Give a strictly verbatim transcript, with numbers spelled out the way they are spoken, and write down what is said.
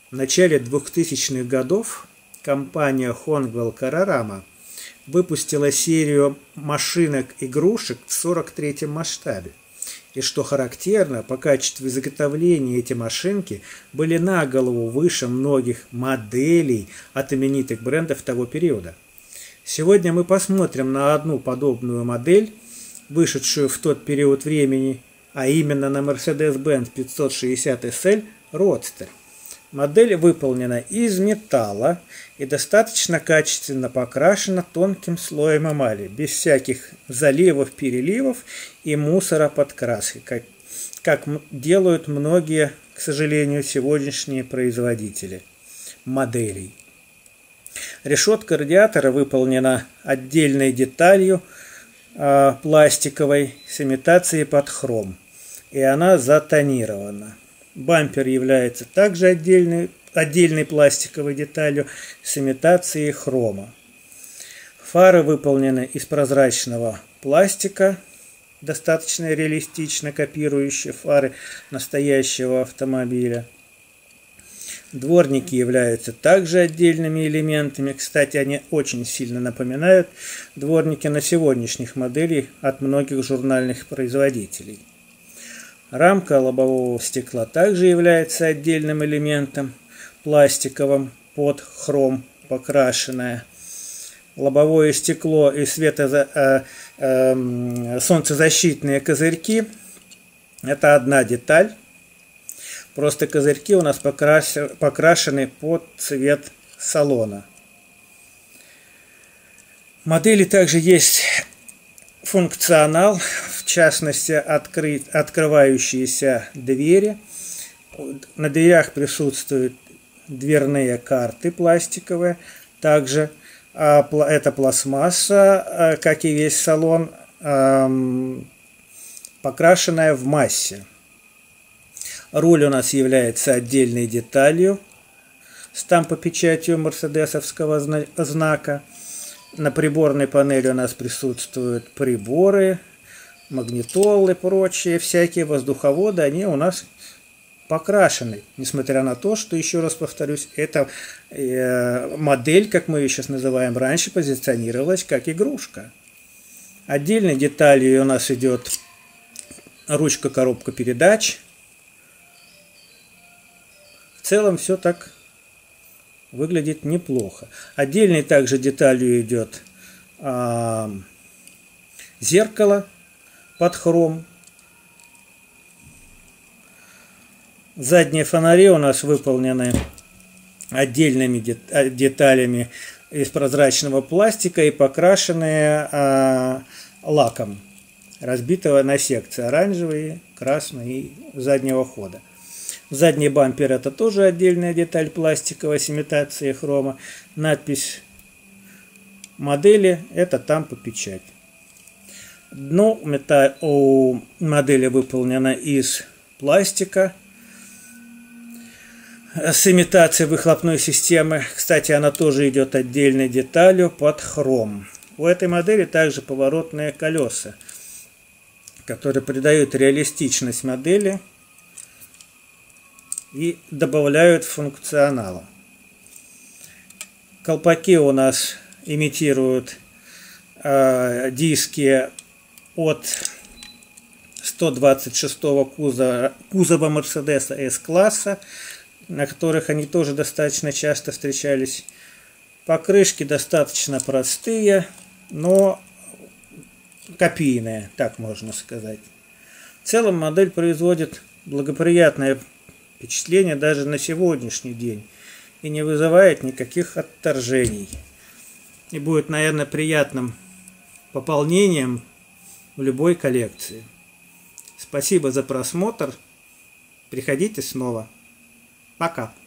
В начале двухтысячных годов компания Honeywell Carrarama выпустила серию машинок-игрушек в сорок третьем масштабе. И что характерно, по качеству изготовления эти машинки были на голову выше многих моделей от именитых брендов того периода. Сегодня мы посмотрим на одну подобную модель, вышедшую в тот период времени, а именно на Mercedes-Benz пятьсот шестьдесят эс эль Roadster. Модель выполнена из металла и достаточно качественно покрашена тонким слоем эмали, без всяких заливов, переливов и мусора под краской, как, как делают многие, к сожалению, сегодняшние производители моделей. Решетка радиатора выполнена отдельной деталью э, пластиковой с имитацией под хром, и она затонирована. Бампер является также отдельной, отдельной пластиковой деталью с имитацией хрома. Фары выполнены из прозрачного пластика, достаточно реалистично копирующие фары настоящего автомобиля. Дворники являются также отдельными элементами. Кстати, они очень сильно напоминают дворники на сегодняшних моделей от многих журнальных производителей. Рамка лобового стекла также является отдельным элементом, пластиковым, под хром покрашенное. Лобовое стекло и свето, э, э, солнцезащитные козырьки – это одна деталь. Просто козырьки у нас покрас, покрашены под цвет салона. В модели также есть функционал, в частности, открыть, открывающиеся двери. На дверях присутствуют дверные карты пластиковые. Также а, эта пластмасса, а, как и весь салон, а, покрашенная в массе. Руль у нас является отдельной деталью с тампопечатью мерседесовского знака. На приборной панели у нас присутствуют приборы, магнитолы, прочие всякие воздуховоды. Они у нас покрашены, несмотря на то, что, еще раз повторюсь, эта э, модель, как мы ее сейчас называем, раньше позиционировалась как игрушка. Отдельной деталью у нас идет ручка-коробка передач. В целом все так выглядит неплохо. Отдельной также деталью идет а, зеркало под хром. Задние фонари у нас выполнены отдельными деталями из прозрачного пластика и покрашенные а, лаком, разбитого на секции: оранжевый, красный и заднего хода. Задний бампер — это тоже отдельная деталь пластиковая с имитацией хрома. Надпись модели — это тампопечать. Дно у модели выполнено из пластика с имитацией выхлопной системы. Кстати, она тоже идет отдельной деталью под хром. У этой модели также поворотные колеса, которые придают реалистичность модели и добавляют функционала. Колпаки у нас имитируют э, диски от сто двадцать шестого кузова, кузова Мерседеса С-класса, на которых они тоже достаточно часто встречались. Покрышки достаточно простые, но копийные, так можно сказать. В целом модель производит благоприятное впечатление даже на сегодняшний день и не вызывает никаких отторжений. И будет, наверное, приятным пополнением в любой коллекции. Спасибо за просмотр. Приходите снова. Пока.